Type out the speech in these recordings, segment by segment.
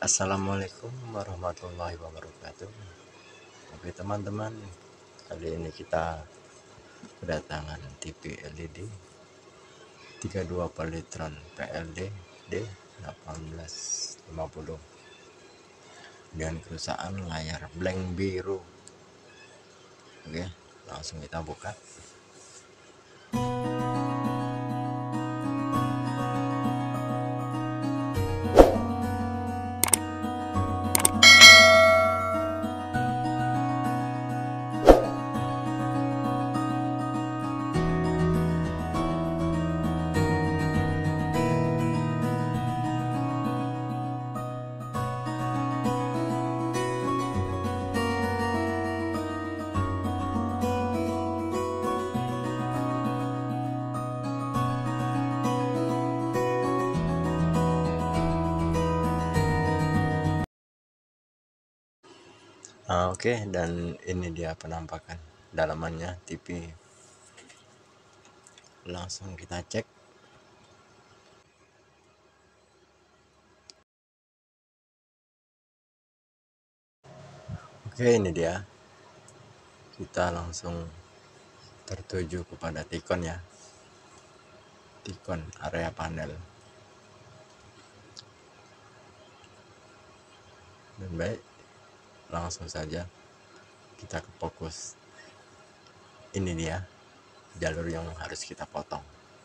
Assalamualaikum warahmatullahi wabarakatuh. Oke teman-teman, kali ini kita kedatangan TV LED 32 Polytron PLD D1850 dengan kerusakan layar blank biru. Oke, langsung kita buka. Oke, dan ini dia penampakan dalamannya TV. Langsung kita cek. Oke, ini dia. Kita langsung tertuju kepada Tikon ya. Tikon area panel. Dan baik, langsung saja kita ke fokus. Ini dia jalur yang harus kita potong,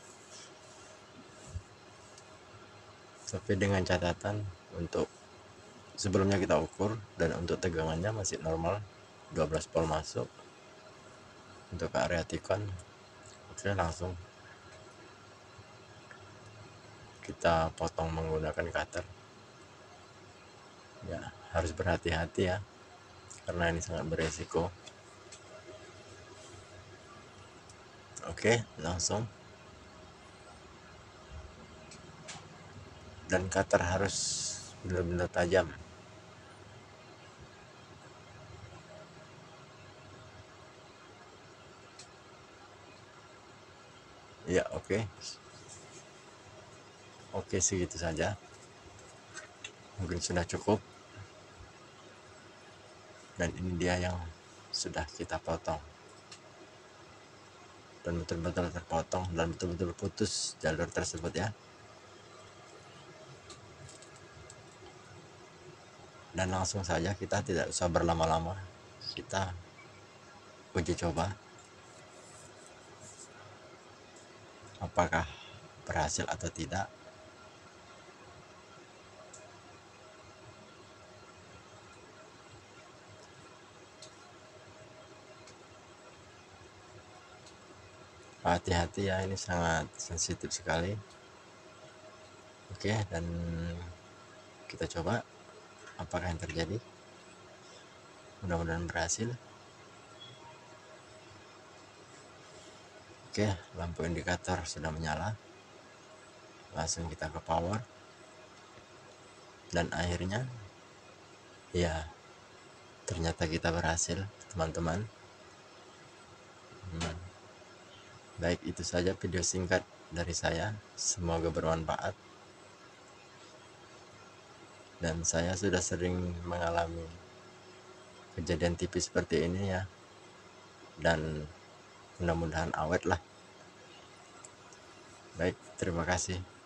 tapi dengan catatan untuk sebelumnya kita ukur, dan untuk tegangannya masih normal 12 volt masuk untuk ke area Tikon. Oke, langsung kita potong menggunakan cutter ya. Harus berhati-hati ya, karena ini sangat beresiko. Oke, langsung, dan cutter harus benar-benar tajam. Ya, oke, segitu saja, mungkin sudah cukup. Dan ini dia yang sudah kita potong, dan betul-betul terpotong dan betul-betul putus jalur tersebut ya. Dan langsung saja, kita tidak usah berlama-lama, kita uji coba apakah berhasil atau tidak. Hati-hati ya, ini sangat sensitif sekali. Oke, dan kita coba apakah yang terjadi. Mudah-mudahan berhasil. Oke, lampu indikator sudah menyala. Langsung kita ke power, dan akhirnya ya, ternyata kita berhasil teman-teman. Baik, itu saja video singkat dari saya, semoga bermanfaat. Dan saya sudah sering mengalami kejadian tipis seperti ini ya, dan mudah-mudahan awet lah. Baik, terima kasih.